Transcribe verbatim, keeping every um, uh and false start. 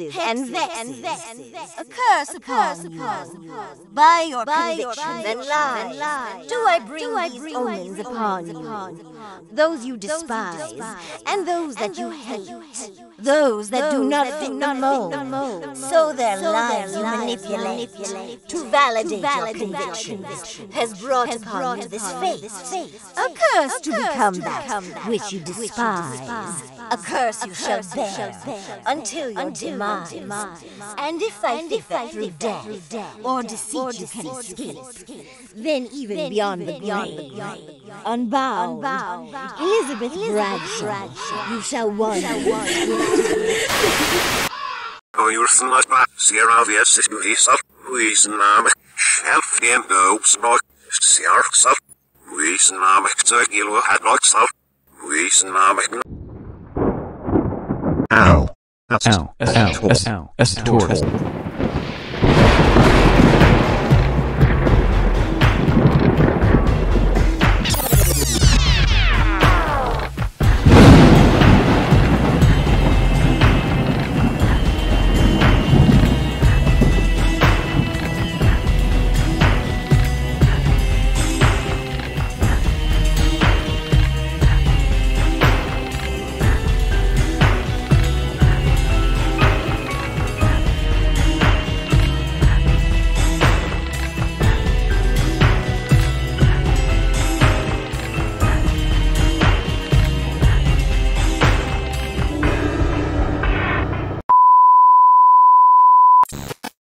hexes, and vexes, a curse upon you, by your convictions and lies, do I bring these omens upon you, those you despise, and those that you hate, those that do not fit the mold, so their lives you manipulate, to validate your convictions, has brought upon you this fate, a curse to become that which you despise, a curse you shall bear until your demise. And if I think that through death or deceit you can escape, then even beyond the grave, unbound, Elizabeth Bradshaw, you shall wander. Oh, you're not bad. Sierra Vies is Lisa. Huisname. Shelf game no smoke. Sierra self. Huisname. Turkilo had not self. Huisname. Ow. That's Ow. Ow. Ow. Ow. Ow.